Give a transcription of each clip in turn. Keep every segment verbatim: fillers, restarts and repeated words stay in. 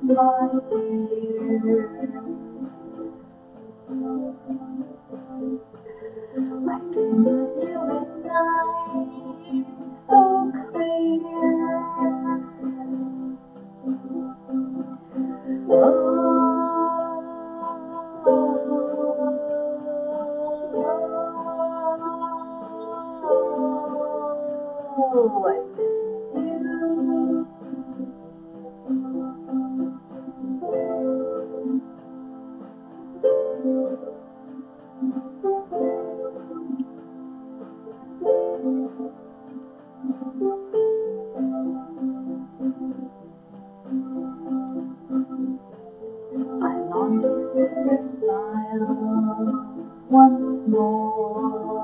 my dear. I dream of you at night, so clear. Oh, oh, I miss you. I long to see your smile once more.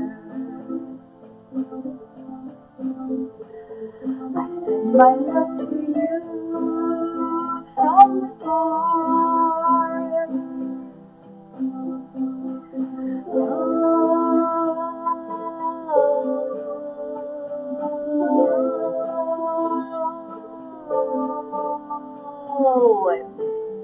I send my love to you from afar. Oh, I miss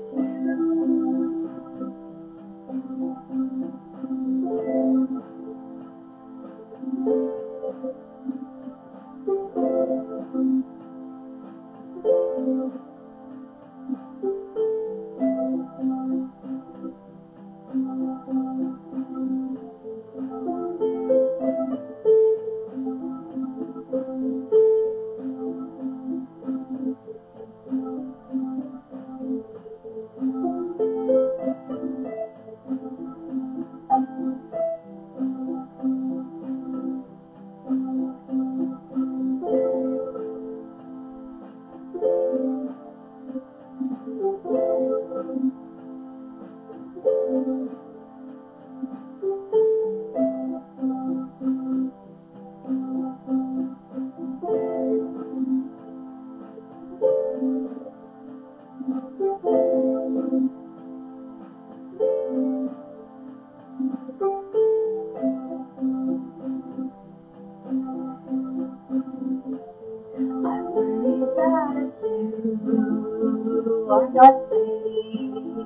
that you are not safe.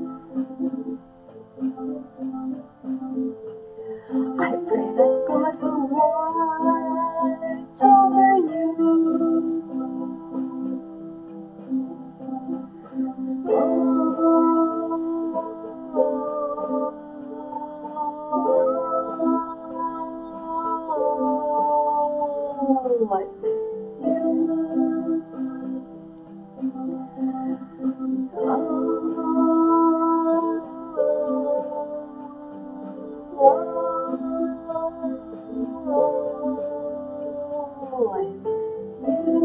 I pray that God will watch over you. Oh, I miss you. Oh, I miss you.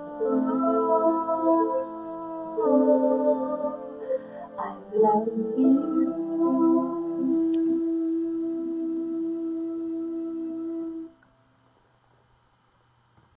I love you.